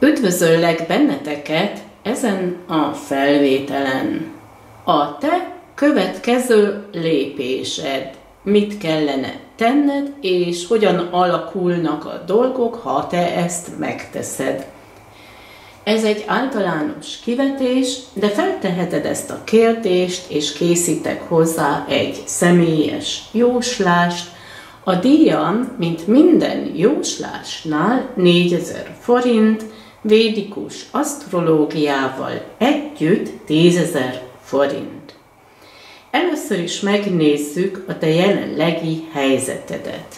Üdvözöllek benneteket ezen a felvételen. A te következő lépésed. Mit kellene tenned, és hogyan alakulnak a dolgok, ha te ezt megteszed. Ez egy általános kivetés, de felteheted ezt a kérdést, és készítek hozzá egy személyes jóslást. A díjam, mint minden jóslásnál, 4000 forint, védikus asztrológiával együtt 10 000 forint. Először is megnézzük a te jelenlegi helyzetedet.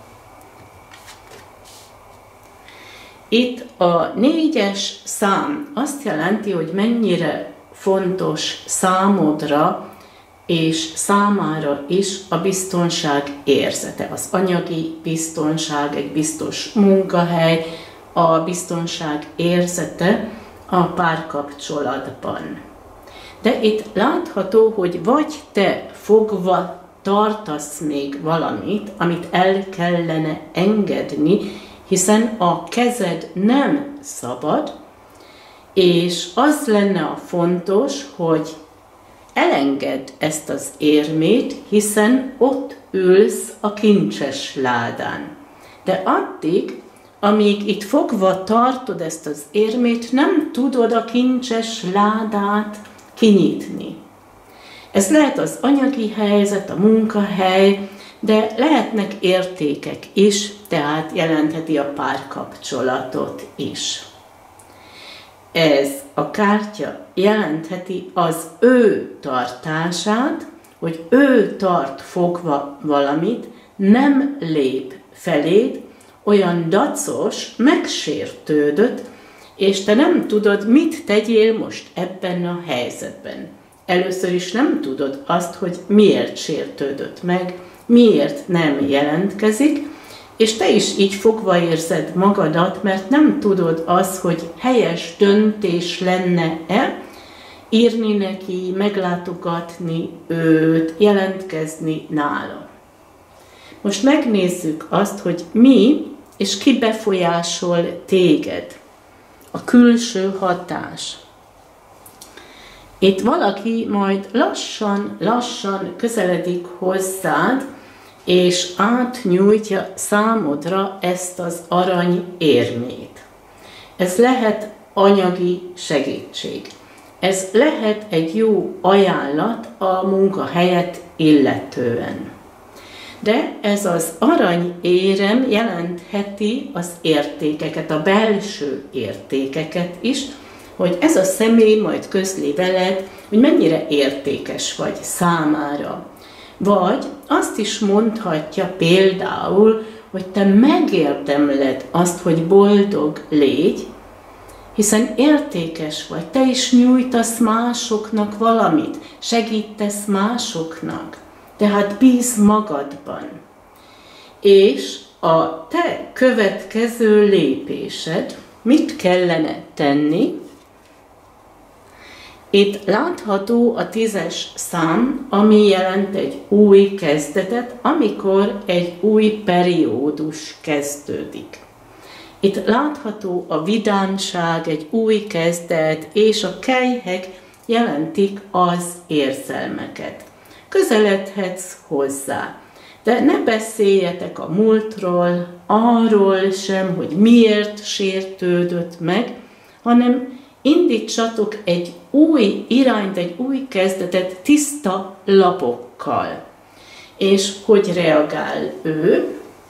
Itt a 4-es szám azt jelenti, hogy mennyire fontos számodra és számára is a biztonság érzete, az anyagi biztonság, egy biztos munkahely, a biztonság érzete a párkapcsolatban. De itt látható, hogy vagy te fogva tartasz még valamit, amit el kellene engedni, hiszen a kezed nem szabad, és az lenne a fontos, hogy elengedd ezt az érmét, hiszen ott ülsz a kincses ládán. De addig, amíg itt fogva tartod ezt az érmét, nem tudod a kincses ládát kinyitni. Ez lehet az anyagi helyzet, a munkahely, de lehetnek értékek is, tehát jelentheti a párkapcsolatot is. Ez a kártya jelentheti az ő tartását, hogy ő tart fogva valamit, nem lép feléd, olyan dacos, megsértődött, és te nem tudod, mit tegyél most ebben a helyzetben. Először is nem tudod azt, hogy miért sértődött meg, miért nem jelentkezik, és te is így fogva érzed magadat, mert nem tudod azt, hogy helyes döntés lenne-e írni neki, meglátogatni őt, jelentkezni nála. Most megnézzük azt, hogy mi és ki befolyásol téged. A külső hatás. Itt valaki majd lassan közeledik hozzád, és átnyújtja számodra ezt az arany érmét. Ez lehet anyagi segítség. Ez lehet egy jó ajánlat a munkahelyet illetően. De ez az arany érem jelentheti az értékeket, a belső értékeket is, hogy ez a személy majd közli veled, hogy mennyire értékes vagy számára. Vagy azt is mondhatja például, hogy te megérdemled azt, hogy boldog légy, hiszen értékes vagy, te is nyújtasz másoknak valamit, segítesz másoknak, tehát bíz magadban. És a te következő lépésed, mit kellene tenni? Itt látható a 10-es szám, ami jelent egy új kezdetet, amikor egy új periódus kezdődik. Itt látható a vidámság, egy új kezdet, és a kelyhek jelentik az érzelmeket. Közeledhetsz hozzá, de ne beszéljetek a múltról, arról sem, hogy miért sértődött meg, hanem indítsatok egy új irányt, egy új kezdetet tiszta lapokkal. És hogy reagál ő?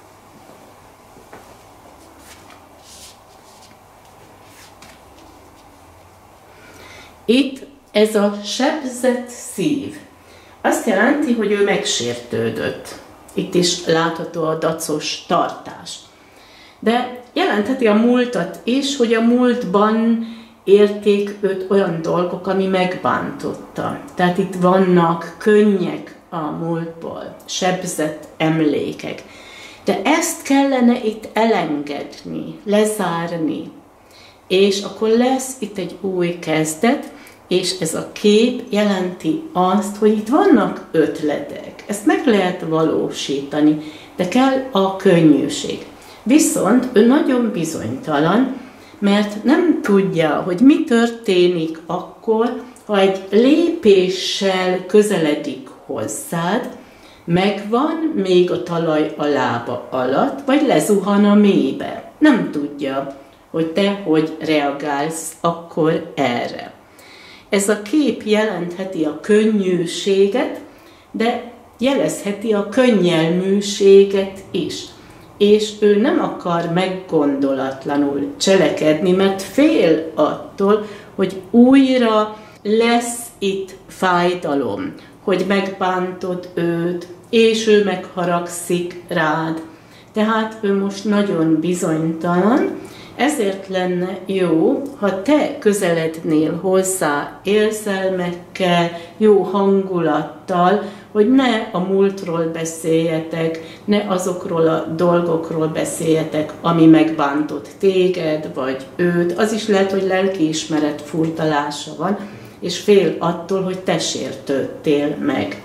Itt ez a sebzett szív. Azt jelenti, hogy ő megsértődött. Itt is látható a dacos tartás. De jelentheti a múltat is, hogy a múltban érték őt olyan dolgok, ami megbántotta. Tehát itt vannak könnyek a múltból, sebzett emlékek. De ezt kellene itt elengedni, lezárni. És akkor lesz itt egy új kezdet, és ez a kép jelenti azt, hogy itt vannak ötletek. Ezt meg lehet valósítani, de kell a könnyűség. Viszont ő nagyon bizonytalan, mert nem tudja, hogy mi történik akkor, ha egy lépéssel közeledik hozzád, megvan még a talaj a lába alatt, vagy lezuhan a mélybe. Nem tudja, hogy te hogy reagálsz akkor erre. Ez a kép jelentheti a könnyűséget, de jelezheti a könnyelműséget is. És ő nem akar meggondolatlanul cselekedni, mert fél attól, hogy újra lesz itt fájdalom, hogy megbántod őt, és ő megharagszik rád. Tehát ő most nagyon bizonytalan, ezért lenne jó, ha te közelednél hozzá érzelmekkel, jó hangulattal, hogy ne a múltról beszéljetek, ne azokról a dolgokról beszéljetek, ami megbántott téged, vagy őt. Az is lehet, hogy lelkiismeret furdalása van, és fél attól, hogy te sértődtél meg.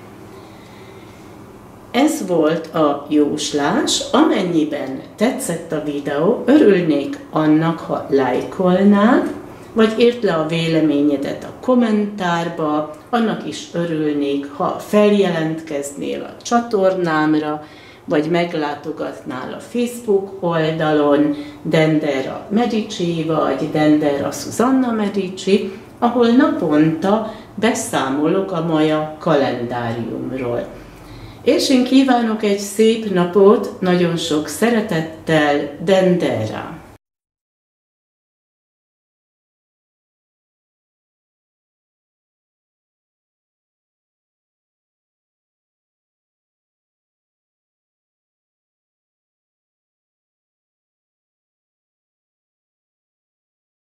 Ez volt a jóslás. Amennyiben tetszett a videó, örülnék annak, ha lájkolnád, vagy írd le a véleményedet a kommentárba, annak is örülnék, ha feljelentkeznél a csatornámra, vagy meglátogatnál a Facebook oldalon Dendera Medici, vagy Dendera Susanna Medici, ahol naponta beszámolok a maja kalendáriumról. És én kívánok egy szép napot, nagyon sok szeretettel, Dendera!